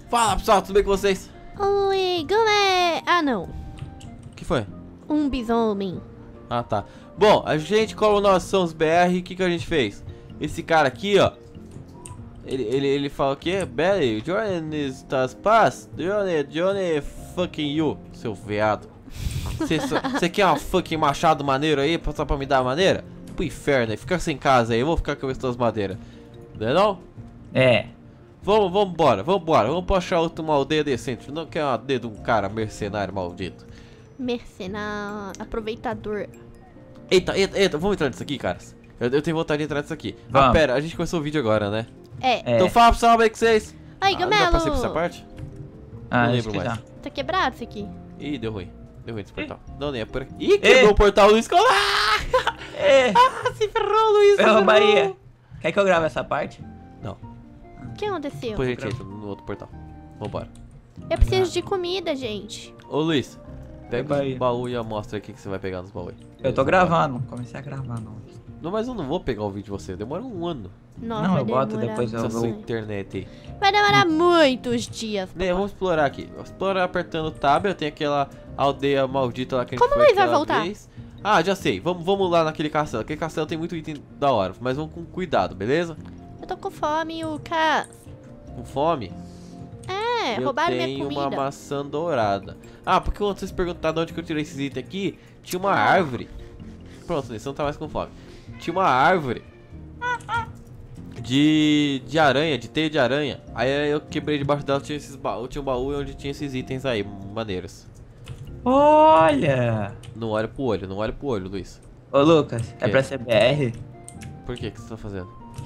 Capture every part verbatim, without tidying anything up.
Fala pessoal, tudo bem com vocês? Oi, galera. Ah, não. O que foi? Um bisomem. Ah, tá. Bom, a gente, como nós somos B R, o que, que a gente fez? Esse cara aqui, ó. Ele, ele, ele fala o quê? Belly, Johnny estás paz? Johnny, Johnny fucking you, seu veado. Você quer uma fucking machado maneiro aí, só pra me dar maneira? Pro inferno aí, fica sem casa aí, eu vou ficar com as tuas madeiras. Não é não? É. Vamos, vamos embora, vamos embora. Vamos pra achar outra uma aldeia decente. Não quer uma aldeia de um cara mercenário maldito. Mercenário, aproveitador. Eita, eita, eita, vamos entrar nisso aqui, caras. Eu, eu tenho vontade de entrar nisso aqui. Vamos. Ah, pera, a gente começou o vídeo agora, né? É. É. Então fala pessoal, como é que vocês? Aí, Ah, já Gamelo. passei por essa parte? Ah, Não acho lembro que mais. já. Tá quebrado isso aqui. Ih, deu ruim. Deu ruim esse portal. Não, nem é por aqui. Ih, quebrou Ei. o portal, Luiz. Ah, É. ah, se ferrou, Luiz. se Ferrou ferrou. Bahia. Quer que eu grave essa parte? Não, O que aconteceu? depois a gente entra no outro portal. Vambora. Eu preciso de comida, gente. Ô, Luiz, pega Bahia. o baú e mostra aqui que você vai pegar nos baús. Eu tô gravando. Comecei a gravar, não. Não, mas eu não vou pegar o vídeo de você. Demora um ano. Nossa, Não, vai eu boto demorar depois, eu Essa vou- sua muito. internet aí. Vai demorar muitos dias. Ne, vamos explorar aqui. Vamos explorar apertando o tab. Eu tenho aquela aldeia maldita lá que a gente Como foi Luiz vai aquela voltar? vez. Ah, já sei. Vamos, vamos lá naquele castelo. Aquele castelo tem muito item da hora. Mas vamos com cuidado, beleza? Eu tô com fome, Lucas. Com fome? É, eu roubaram minha tenho comida. uma maçã dourada. Ah, porque quando vocês perguntaram de onde que eu tirei esses itens aqui, tinha uma Ah. árvore. Pronto, você não tá mais com fome. Tinha uma árvore de, de aranha, de teia de aranha. Aí eu quebrei debaixo dela, tinha esses baús, tinha um baú onde tinha esses itens aí, maneiros. Olha! Não olha pro olho, não olha pro olho, Luiz. Ô, Lucas, é Quê? pra ser B R? Por que que você tá fazendo?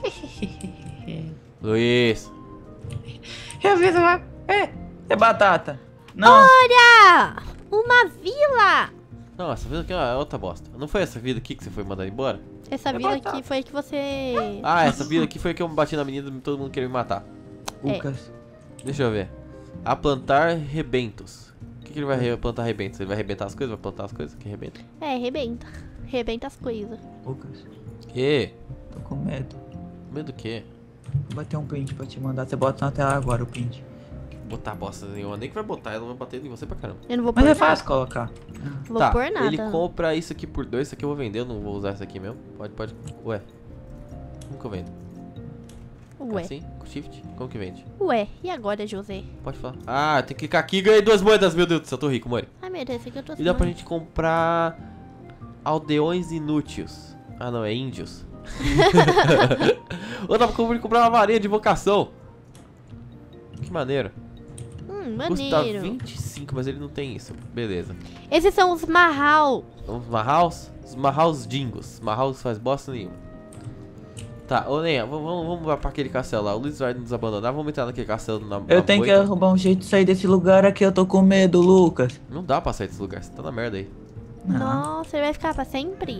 Luiz! Eu fiz uma... É, é batata. Não. Olha! Uma vila! Não, essa vida aqui é uma outra bosta. Não foi essa vida aqui que você foi mandar embora? Essa É vila batata. aqui foi a que você... Ah, essa vida aqui foi a que eu bati na menina e todo mundo queria me matar. Lucas. Deixa eu ver. A plantar rebentos. O que, que ele vai re- plantar rebentos? Ele vai arrebentar as coisas? Vai plantar as coisas que rebenta? É, rebenta. Rebenta as coisas. Lucas, Que? tô com medo. Medo do quê? Vou bater um print pra te mandar. Você bota na tela agora o print. Botar bosta nenhuma. Nem que vai botar, ela vai bater em você pra caramba. Eu não vou Mas pôr é nada. fácil colocar. Vou tá, pôr nada. ele compra isso aqui por dois. Isso aqui eu vou vender, eu não vou usar isso aqui mesmo. Pode, pode. Ué. Como que eu vendo? Ué, Assim? Com shift? Como que vende? ué. E agora, José? Pode falar. Ah, tem que clicar aqui e ganhei duas moedas. Meu Deus do céu, eu tô rico, mano. Ai, meu Deus, esse aqui eu tô E dá pra sem. gente comprar aldeões inúteis. Ah, não, é índios. Ou dá pra comprar uma varinha de invocação. Que maneiro. Hum, Custa maneiro. vinte e cinco, mas ele não tem isso. Beleza. Esses são os marral. Os marraus? Os marraus dingos. Marraus faz bosta nenhuma. Tá, ô Nenha, vamos, vamos, vamos pra aquele castelo lá. O Luiz vai nos abandonar. Vamos entrar naquele castelo na Eu na tenho que moita. arrumar um jeito de sair desse lugar aqui. Eu tô com medo, Lucas. Não dá pra sair desse lugar. Você tá na merda aí. Não. Nossa, ele vai ficar pra sempre?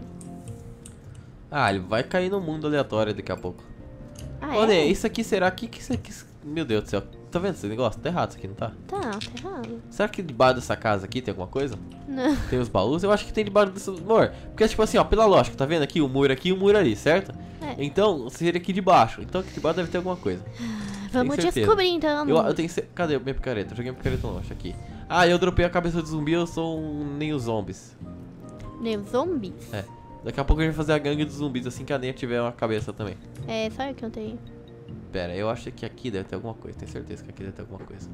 Ah, ele vai cair no mundo aleatório daqui a pouco. Ah, Ô é? Nenha, isso aqui será que que isso aqui... Meu Deus do céu. Tá vendo esse negócio? Tá errado isso aqui, não tá? Tá, tá errado. Será que debaixo dessa casa aqui tem alguma coisa? Não. Tem os baús? Eu acho que tem debaixo desse... Amor, porque tipo assim, ó, pela lógica, tá vendo aqui? O muro aqui e o muro ali, certo? É. Então, seria aqui de baixo. Então aqui de baixo deve ter alguma coisa. Vamos certeza. descobrir então. Eu, eu tenho que ser... Cadê a minha picareta? Eu joguei minha picareta longe aqui. Ah, eu dropei a cabeça do zumbi, eu sou um... nem os zombies. Nem os zombies? É. Daqui a pouco a gente vai fazer a gangue dos zumbis assim que a Nenha tiver uma cabeça também. É, só eu que eu tenho. Pera, eu acho que aqui deve ter alguma coisa. Tenho certeza que aqui deve ter alguma coisa.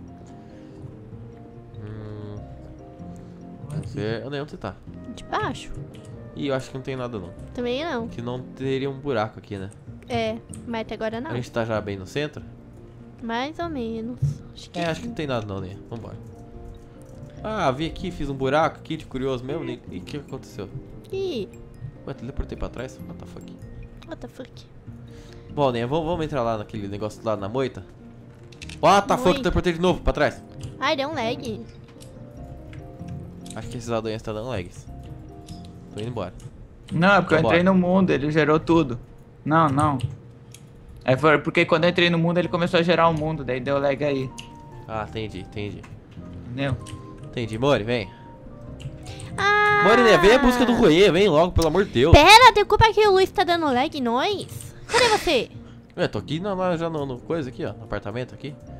Hum... Você... Nenha, onde você tá? De baixo? Ih, eu acho que não tem nada não. Também não. Que não teria um buraco aqui, né? É, mas até agora não. A gente tá já bem no centro? Mais ou menos. Acho que É, acho que não tem nada não, né? Vambora. Ah, vim aqui, fiz um buraco aqui de curioso mesmo. né? E o que aconteceu? Ih, Ué, teleportei pra trás? What the fuck? what the fuck? Bom, né? Vamos, vamos entrar lá naquele negócio lá na moita? What the fuck? Moita. Teleportei de novo, pra trás. Ai, deu um lag. Acho que esses aldeões estão dando lags. Tô indo embora. Não, é porque eu Vambora. entrei no mundo, ele gerou tudo. Não, não. É foi porque quando eu entrei no mundo, ele começou a gerar o mundo, daí deu lag aí. Ah, entendi, entendi. Entendeu? Entendi, Mori, vem. Ah! Mori, né? Vem a busca do Roê, vem logo, pelo amor de Deus. Pera, tem culpa que o Luiz tá dando lag em nós? Cadê você? Ué, tô aqui na, na- já no, no coisa aqui, ó, no apartamento aqui.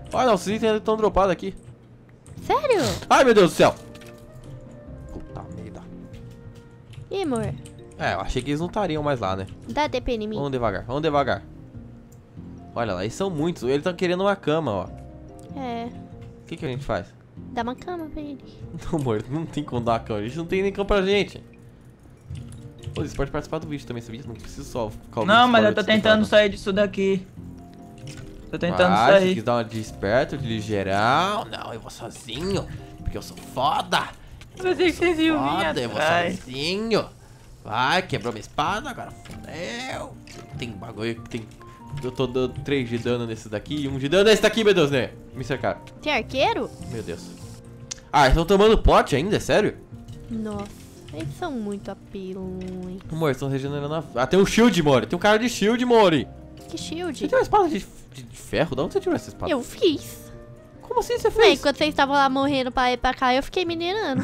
Olha, não, esses itens estão dropados aqui. Sério? Ai, meu Deus do céu. Puta merda. Ih, amor. É, eu achei que eles não estariam mais lá, né? Dá D P em mim. Vamos devagar, vamos devagar. Olha lá, eles são muitos. Eles estão querendo uma cama, ó. É. O que, que a gente faz? Dá uma cama pra ele. Não, amor, não tem como dar uma cama. A gente não tem nem cama pra gente. Pô, você pode participar do vídeo também, esse vídeo não precisa só ficar o Não, vídeo mas eu fora tô de tentando separado. sair disso daqui. Tô tentando Ah, você sair. quis dar uma de esperto, de ligeirão. Não, eu vou sozinho. Porque eu sou foda. Eu sei que vocês iam vir Foda, eu vou atrás. sozinho. Vai, quebrou minha espada, agora fodeu. Tem bagulho que tem... Eu tô dando três de dano nesse daqui e um de dano nesse daqui, meu Deus, né? Me cercaram. Tem arqueiro? Meu Deus. Ah, estão tomando pote ainda? É sério? Nossa, eles são muito apelões. Amor, estão regenerando a... Ah, tem um shield, Mori. Tem um cara de shield, Mori. Que shield? Você tem uma espada de, de, de ferro? De onde você tirou essa espada? Eu fiz. Como assim você Bem, fez? enquanto vocês estavam lá morrendo pra ir pra cá, eu fiquei minerando.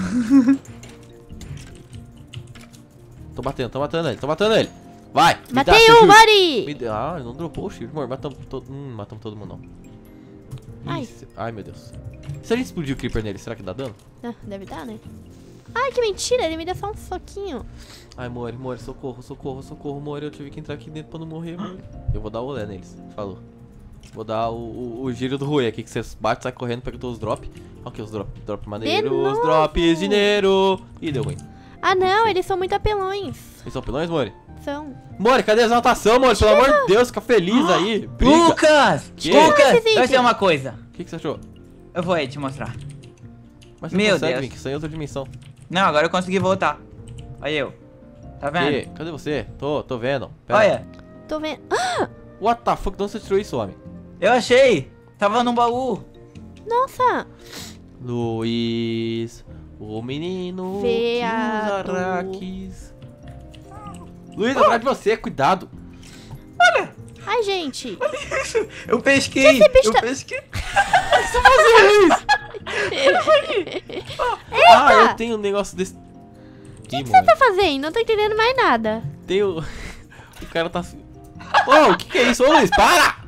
Tô batendo, tô matando ele, tô matando ele. Vai! me dá Matei seu um, shield. Mari! Me dá- Ah, não dropou o shield, amor. Matamos todo... Hum, matamos todo mundo, não. Ai. Ih, se- Ai, meu Deus. Se a gente explodir o creeper nele, será que dá dano? Ah, deve dar, né? Ai, que mentira, ele me deu só um soquinho. Ai, Mori, Mori, socorro, socorro, socorro, Mori. Eu tive que entrar aqui dentro pra não morrer, Mori. Eu vou dar o olé neles, falou. Vou dar o, o, o giro do Rui aqui, que você bate, sai correndo, pega todos os drops. Olha aqui os drops, drop maneiros, novo? drops de dinheiro. Ih, deu ruim. Ah, não, eles são muito apelões. Eles são pilões, Mori? São. Mori, cadê a exaltação, Mori? Pelo amor de Deus, fica feliz aí. Briga. Lucas! Que? Lucas! Esses Vai ser itens. uma coisa. O que, que você achou? Eu vou aí te mostrar. Mas você Meu consegue, Deus. Vink, isso aí é outra dimensão. Não, agora eu consegui voltar. Olha eu. Tá vendo? E, cadê você? Tô, tô vendo. Pera. Olha, Tô vendo. What the fuck? De onde você tirou isso, homem? eu achei. Tava num baú. Nossa! Luiz, o menino Veado. que os araques. Luiz, atrás de você, cuidado. Ai, gente. Eu pesquei. esse bicho eu tá- pesquei. Ah, eu tenho um negócio desse. O que, O que você tá fazendo? Não tô entendendo mais nada. Tem o... o cara tá... Ô, o que que é isso? Ô, Luiz, para!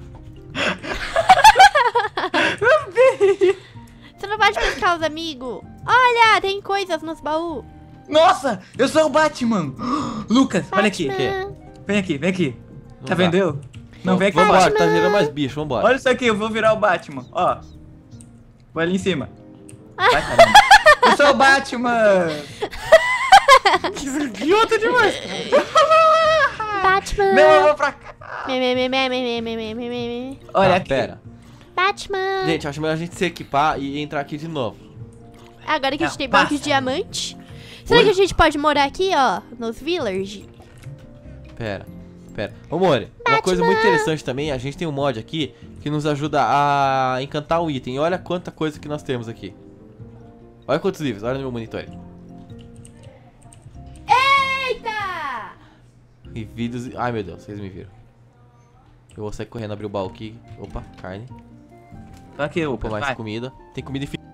Você não pode pescar os amigos. Olha, tem coisas nos baús. Nossa, eu sou o Batman. Lucas, olha aqui. Batman. Vem aqui, vem aqui. Não Tá dá. vendo eu? Não, vem aqui. Vambora, embaixo. tá gerando mais bicho, vambora. Olha isso aqui, eu vou virar o Batman. Ó. Vou ali em cima. Vai, caramba. Eu sou o Batman. Que idiota demais. Batman. Não, eu vou pra cá. Me, me, me, me, me, me, me, me, me. Olha Tá, aqui. pera. Batman. Gente, acho melhor a gente se equipar e entrar aqui de novo. Agora que a gente Não, tem bloco de passa. diamante. Será Oi? que a gente pode morar aqui, ó, nos village? Pera, pera. Ô, Mori, uma coisa muito interessante também, a gente tem um mod aqui que nos ajuda a encantar um item. E olha quanta coisa que nós temos aqui. Olha quantos livros, olha no meu monitor. Eita! E vídeos... Ai, meu Deus, vocês me viram. Eu vou sair correndo, abrir o baú aqui. Opa, carne. Tô aqui, Opa, Lucas, mais vai. comida. Tem comida infinita.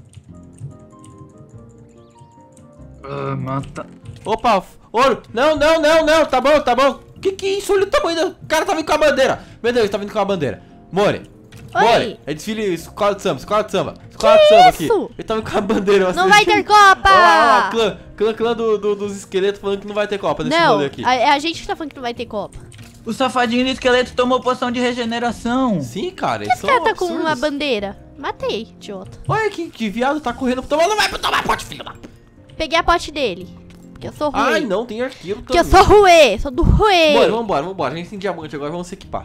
Ah, mata. Opa, f- ouro. Não, não, não, não. Tá bom, tá bom. Que que é isso? Olha o tamanho do... O cara tá vindo com a bandeira. Meu Deus, ele tá vindo com a bandeira. More. Oi. More. É desfile escola de samba, escola de samba. Escola de samba aqui. isso? Ele tá vindo com a bandeira. eu Não vai assisti. ter Copa! Olha lá, olha lá, clã, clã, clã do, do- dos esqueletos falando que não vai ter Copa nesse Não, rolê aqui. a- é a gente que tá falando que não vai ter Copa. O safadinho do esqueleto tomou poção de regeneração. Sim, cara, eles Esse são cara tá com absurdos. uma bandeira. Matei, idiota. Olha que, que viado tá correndo pro tomar. Não vai pro tomar pote, filho da... Peguei a pote dele. Porque eu sou ruim. Ai, não, tem arqueiro Porque eu também. sou ruê, sou do ruê. Bora, vambora, vambora. A gente tem diamante agora, vamos se equipar.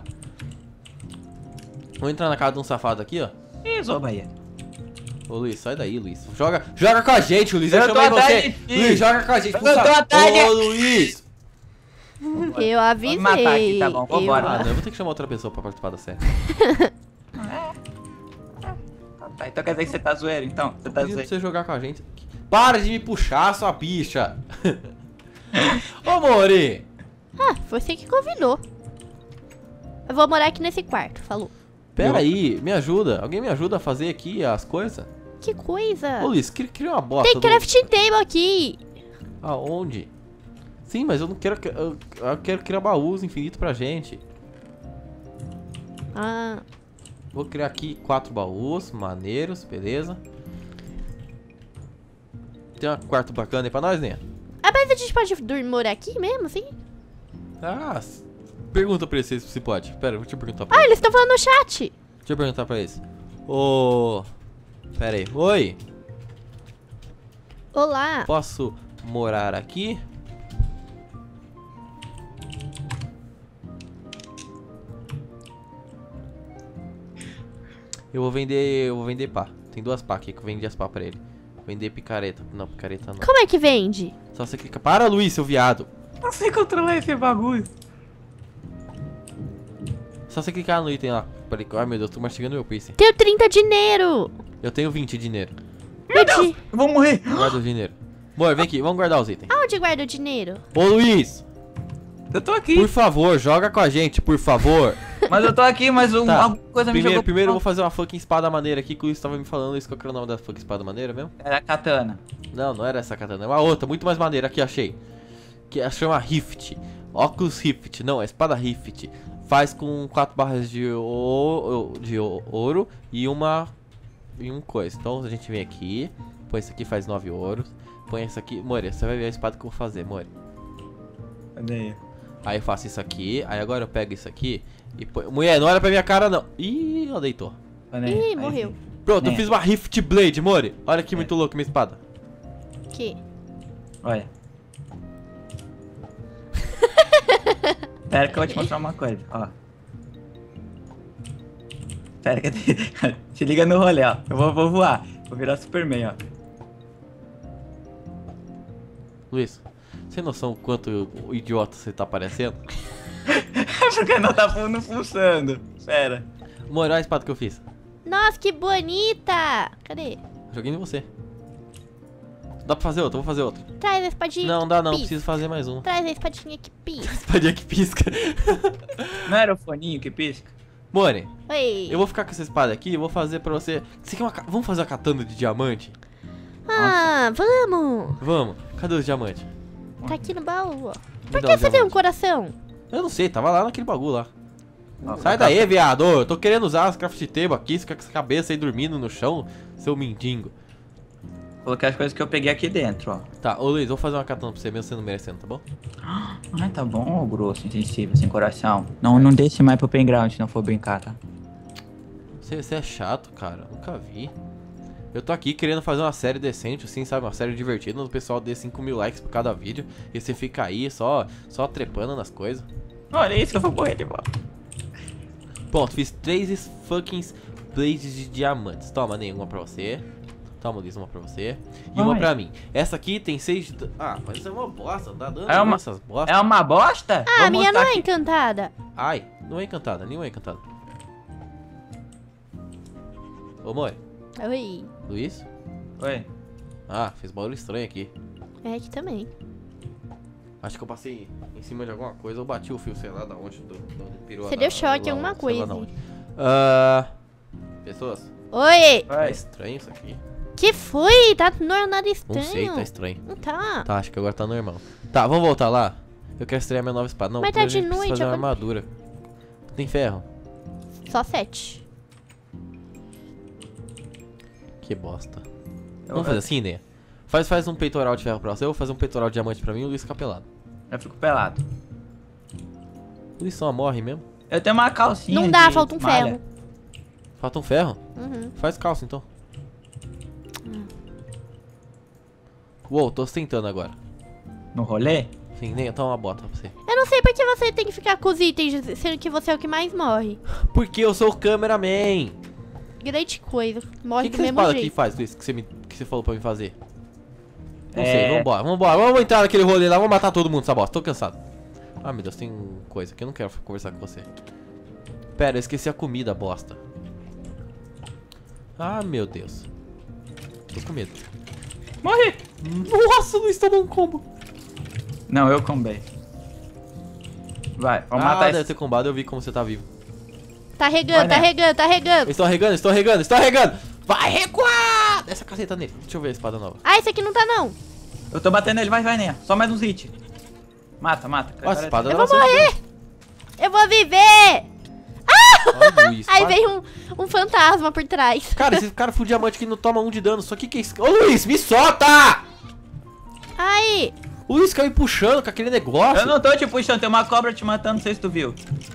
Vamos entrar na casa de um safado aqui, ó. Isso, ô Bahia. Ô Luiz, sai daí, Luiz. Joga, joga com a gente, Luiz. Eu, Eu tô chamei você. atrás de ti. Luiz, joga com a gente. Eu tô atrás de- Ô, Luiz. Eu avisei. Vamos matar aqui, tá bom, vambora. Ah, não, eu vou ter que chamar outra pessoa pra participar da série. Tá, então quer dizer que você tá zoeiro, então? Você tá Pedindo pra zoeiro. você jogar com a gente. Para de me puxar, sua bicha. Ô, Mori. Ah, foi você que convidou. Eu vou morar aqui nesse quarto, falou. Pera aí, me ajuda. Alguém me ajuda a fazer aqui as coisas? Que coisa. Ô, Luiz, cria, cria uma bosta. Tem do- crafting table aqui. Aonde? Sim, mas eu não quero... que- Eu, eu quero criar baús infinitos pra gente. Ah, Vou criar aqui quatro baús, maneiros, beleza. Tem um quarto bacana aí pra nós, né? Ah, mas a gente pode dormir, morar aqui mesmo, assim? Ah, s- pergunta pra eles se pode. Pera, deixa eu perguntar pra Ah, eles. eles estão falando no chat. Deixa eu perguntar pra eles. Ô... Pera aí. Oi, Olá. posso morar aqui? Eu vou vender... Eu vou vender pá. Tem duas pá aqui que eu vendi as pá pra ele. Vou vender picareta. Não, picareta não. Como é que vende? Só você clica... Para, Luiz, seu viado. Não sei controlar esse bagulho. Só você clicar no item lá. Peraí, ai meu Deus, tô mastigando meu piercing. Tenho trinta dinheiro. Eu tenho vinte de dinheiro. Meu Deus, eu vou morrer. Guarda o dinheiro. Amor, vem aqui, vamos guardar os itens. Aonde guarda o dinheiro? Ô Luiz, Eu tô aqui. por favor, joga com a gente, por favor. Mas eu tô aqui, mas um, Tá. alguma coisa me Primeiro, jogou. primeiro eu vou fazer uma fucking espada maneira aqui, que o Luiz tava me falando isso. Qual que era o nome da fucking espada maneira mesmo? Era katana. Não, não era essa katana, é uma outra, muito mais maneira. Aqui, achei. Que é- chama Rift. Oculus Rift, não, é espada Rift. Faz com quatro barras de, o... de o- ouro e uma... E um coisa. Então a gente vem aqui, põe isso aqui, faz nove ouros. Põe isso aqui, Moria, você vai ver a espada que eu vou fazer, Moria. Cadê aí? Aí eu faço isso aqui, aí agora eu pego isso aqui e põe... Mulher, não olha pra minha cara não. Ih, ela deitou. Ih, morreu. Pronto, eu É. fiz uma Rift Blade, Mori. Olha que É. muito louco minha espada. Que? Olha. Pera que eu vou te mostrar uma coisa, ó. Pera que se liga no rolê, ó. Eu vou, vou voar. Vou virar Superman, ó. Luiz, você tem noção o quanto o idiota você tá parecendo? Porque não tá não funcionando. Pera. Mori, olha a espada que eu fiz. Nossa, que bonita. Cadê? Joguei em você. Dá pra fazer outra, vou fazer outra. Traz a espadinha. Não, que dá não, pisca. preciso fazer mais uma. Traz a espadinha que pisca. Espadinha que pisca. Não era o foninho que pisca? Mori, Oi. eu vou ficar com essa espada aqui e vou fazer pra você... Você quer uma... ca- Vamos fazer a katana de diamante? Ah, vamos. Vamos. Cadê os diamantes? Tá aqui no baú, ó. Me Por dá que os você tem um diamantes. coração? Eu não sei, tava lá naquele bagulho lá. Ó, Sai daí, viado. Eu tô querendo usar as craft table aqui, fica com essa cabeça aí dormindo no chão, seu mendigo. Coloquei as coisas que eu peguei aqui dentro, ó. Tá, ô Luiz, vou fazer uma katana pra você mesmo, você não merecendo, tá bom? Ai, tá bom, ô grosso, insensível, sem coração. Não, não deixe mais pro playground se não for brincar, tá? Você, você é chato, cara. Nunca vi. Eu tô aqui querendo fazer uma série decente, assim, sabe? Uma série divertida, onde o pessoal dê cinco mil likes por cada vídeo. E você fica aí só, só trepando nas coisas. Olha isso que eu vou morrer de volta. Pronto, fiz três fucking blades de diamantes. Toma, nenhuma pra você. Toma, Luiz, uma pra você. E uma Ai. pra mim. Essa aqui tem seis... de- Ah, mas isso é uma bosta. Dá dano É uma- essas bostas. É uma bosta? Ah, a Vou minha não mostrar é aqui. encantada. Ai, não é encantada, nenhuma é encantada. Ô, Mori. Oi. Luiz? Oi. Ah, fez barulho estranho aqui. É aqui também. Acho que eu passei em cima de alguma coisa, eu bati o fio, sei lá da onde, do, do, do pirou Você da- deu choque lá, em alguma sei lá coisa. da onde. Ah, pessoas, Oi. tá Oi. estranho isso aqui. Que foi? Tá no nada estranho. Não sei, tá estranho. Não tá. Tá, acho que agora tá normal. Tá, vamos voltar lá. Eu quero estrear minha nova espada. Não, Mas tá primeiro a de gente precisa noite, fazer uma agora- armadura. Tem ferro. Só sete. Que bosta. Eu, Vamos fazer assim, né? Faz, faz um peitoral de ferro pra você, eu vou fazer um peitoral de diamante pra mim e o Luiz fica pelado. eu fico pelado. O Luiz só morre mesmo. Eu tenho uma calcinha. Não dá, de falta um malha. ferro. Falta um ferro? Uhum. Faz calça então. Uou, tô tentando agora. No rolê? Sim, nem tá uma bota pra você. Eu não sei por que você tem que ficar com os itens, sendo que você é o que mais morre. Porque eu sou o cameraman. Grande coisa. O Morre que, do que essa mesmo espada aqui jeito. faz, Luiz, que você, me, que você falou pra mim fazer? Não É. sei, vambora, vambora. Vamos entrar naquele rolê lá, vamos matar todo mundo essa bosta. Tô cansado. Ah, meu Deus, tem coisa que eu não quero conversar com você. Pera, eu esqueci a comida, bosta. Ah, meu Deus. Tô com medo. Morri! Nossa, o Luiz tomou um combo. Não, eu combei. Vai, vamos Ah, matar deve esse. ter combado, eu vi como você tá vivo. Tá regando, Vai, tá né? regando, tá regando. Estou regando, estou regando, estou regando. Vai recuar! Desce a caceta nele. Deixa eu ver a espada nova. Ah, esse aqui não tá não. Eu tô batendo ele, vai, vai, né? Só mais uns hits. Mata, mata. Ó, essa espada Eu dela vou vai ser- morrer. Eu vou viver. Olha o Luiz. Aí espada. vem um, um fantasma por trás. Cara, esse cara full diamante aqui não toma um de dano. Só que que é isso? Ô, Luiz, me solta! Aí. O Luiz caiu me puxando com aquele negócio. Eu não tô te puxando, tem uma cobra te matando, não sei se tu viu.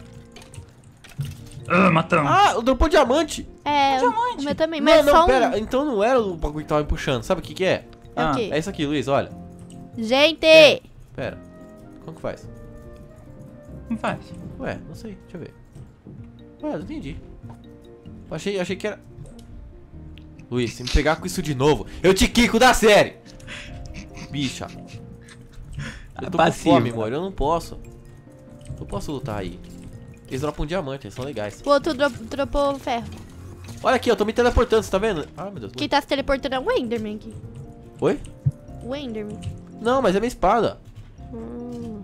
Ah, matamos. Ah, dropou diamante. É, o, diamante. o meu também. Não, Mas não, só um. pera. Então não era o bagulho que tava me puxando. Sabe o que que é? É o Ah, quê? É isso aqui, Luiz, olha. Gente! Pera. Como que faz? Não faz. Ué, não sei. Deixa eu ver. Ué, não entendi. Eu achei, achei que era... Luiz, se me pegar com isso de novo, eu te quico da série. Bicha. Eu tô Passivo. com fome, amor. Eu não posso. Não posso lutar aí. Eles dropam um diamante, eles são legais. O outro dro dropou ferro. Olha aqui, eu tô me teleportando, você tá vendo? Ah, meu Deus. Quem tá se teleportando é o Enderman aqui. Oi? O Enderman. Não, mas é minha espada. Hum,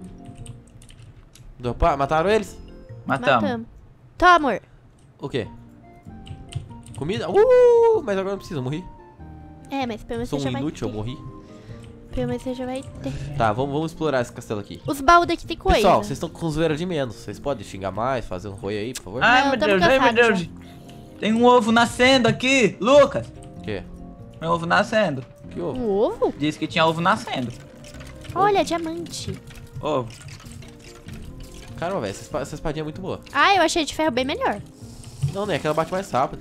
Dropar? Mataram eles? Matamos. matamos. Tá, amor. O quê? Comida? Uh, mas agora não precisa, eu morri. É, mas pelo menos Sou você um já vai inútil, eu ter. morri. Pelo menos você já vai ter. Tá, vamos, vamos explorar esse castelo aqui. Os baús daqui tem coisa. Pessoal, vocês estão com zoeira de menos. Vocês podem xingar mais, fazer um roi aí, por favor? Ai, Não, meu tamo Deus, ai, meu cansado Deus. Tem um ovo nascendo aqui. Lucas, O quê? tem um ovo nascendo. Que ovo? Um ovo? Disse que tinha ovo nascendo. Olha, diamante. Ovo. Caramba, velho, essa, espa- essa espadinha é muito boa. Ah, eu achei de ferro bem melhor. Não, né? Aquela bate mais rápido.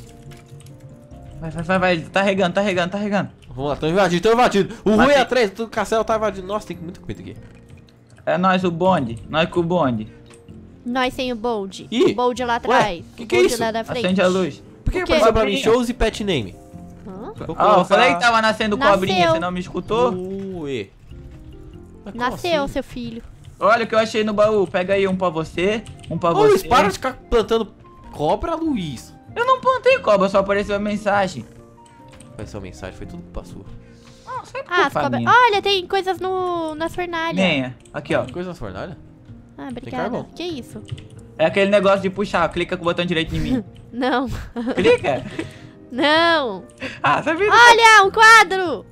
Vai, vai, vai, vai. Tá regando, tá regando, tá regando. Vamos lá, tão invadindo, tão invadindo. O Matei. ruim é atrás, o castelo tá invadindo. Nossa, tem muita comida aqui. É nós o bonde. Nós com o bonde. Nós sem o bold. Ih, O bold lá atrás. que o que é bold isso? lá da frente. Acende a luz. Por que O quê? apareceu pra mim Cobrinha. shows e pet name? Hã? Vou Ó, eu colocar- falei que tava nascendo Nasceu. cobrinha, você não me escutou? Ui. Mas como Nasceu, assim? seu filho. Olha o que eu achei no baú. Pega aí um pra você, um pra Ô, você. Luiz, para de ficar plantando cobra, Luiz. Eu não plantei cobra, só apareceu a mensagem. Vai ser uma mensagem, foi tudo culpa sua. Não, sempre Ah, as culpa cobras. minha. Olha, tem coisas no, nas fornalhas. Venha. Aqui, ó. Coisa nas fornalhas? Ah, obrigada. carvão? Que isso? É aquele negócio de puxar. Clica com o botão direito em mim. Não. Clica. Não. Ah, sabia? Olha, um quadro.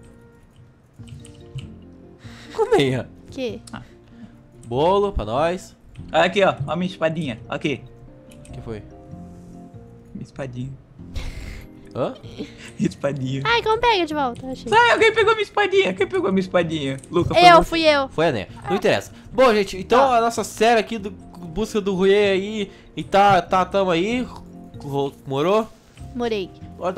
Comeia. Que? Bolo pra nós. Olha aqui, ó. Ó a minha espadinha. Aqui. O que foi? Minha espadinha. Hã? Minha espadinha. Ai, como pega de volta? Achei. Sai, alguém pegou minha espadinha. Quem pegou minha espadinha? Luca, foi Eu, você. fui eu. Foi a Né. Não interessa. Bom, gente, então a nossa série aqui do busca do Rui aí e tá, tá, tamo aí. Ro- Morou? Morei. Olha, dá...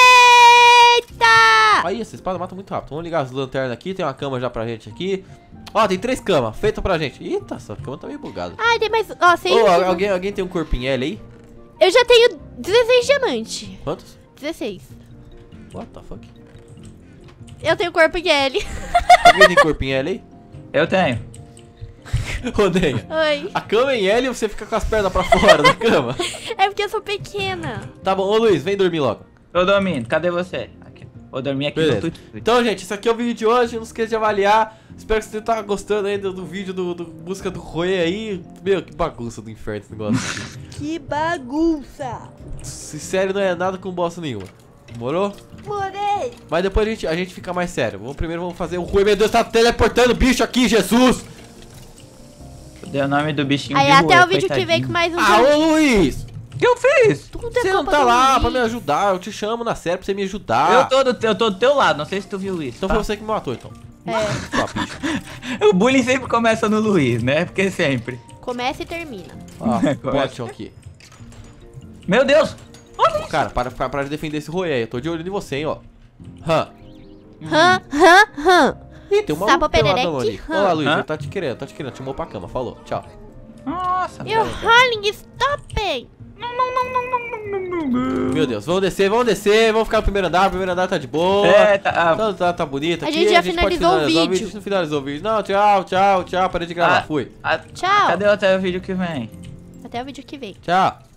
Eita! Aí, essa espada mata muito rápido. Vamos ligar as lanternas aqui. Tem uma cama já pra gente aqui. Ó, tem três camas feitas pra gente. Eita, essa cama tá meio bugada. Ai, tem mais. Ó, seis. Ô, al- alguém, alguém tem um corpinho L aí? Eu já tenho dezesseis diamantes. Quantos? dezesseis. What the fuck? Eu tenho corpo em L. Alguém tem corpinho L aí? Eu tenho. Rodeia. Oi. A cama é em L e você fica com as pernas pra fora da cama. É porque eu sou pequena. Tá bom, ô Luiz, vem dormir logo. Tô dormindo. Cadê você? Aqui. Vou dormir aqui Beleza. no tudo. Então, gente, esse aqui é o vídeo de hoje. Não esqueça de avaliar. Espero que você tenha gostando aí do, do vídeo do, do Busca do Rui aí. Meu, que bagunça do inferno esse negócio aqui. Que bagunça. Se sério, não é nada com bosta nenhuma. Demorou? Morei. Mas depois a gente, a gente fica mais sério. Vamos primeiro vamos fazer o Rui. Meu Deus, tá teleportando bicho aqui, Jesus! Dei o nome do bichinho Aí de até rua, o vídeo que vem coitadinho. com mais um Ah, vídeo. ô Luiz! O que eu fiz? Tudo é Você não culpa tá do lá Luiz. pra me ajudar. Eu te chamo na série pra você me ajudar. Eu, tô do, eu tô do teu lado, não sei se tu viu isso. Então tá? foi você que me matou, então. É. Sua bicha. O bullying sempre começa no Luiz, né? Porque sempre. Começa e termina. Ó, Começa. botão aqui. Meu Deus! Olha isso! Cara, para, para, para de defender esse Rui aí. Eu tô de olho em você, hein, ó. Hã. Hã, hã, hã. Ih, tem uma Sapo peladão perereque, ali. hã. Olá, Luiz, Hã? ele tá te querendo, tá te querendo. Te chamou pra cama, falou. Tchau. Nossa, E o Rolling Stopping. Meu Deus, vamos descer, vamos descer. Vamos ficar no primeiro andar. O primeiro andar tá de boa. É, tá. ah, Tá, tá, tá bonito A aqui. gente já pode finalizou o finalizar vídeo. A gente não finalizou o vídeo. Não, tchau, tchau, tchau. Parei de gravar. Ah. Fui. ah, Tchau. Cadê até o vídeo que vem? Até o vídeo que vem. Tchau.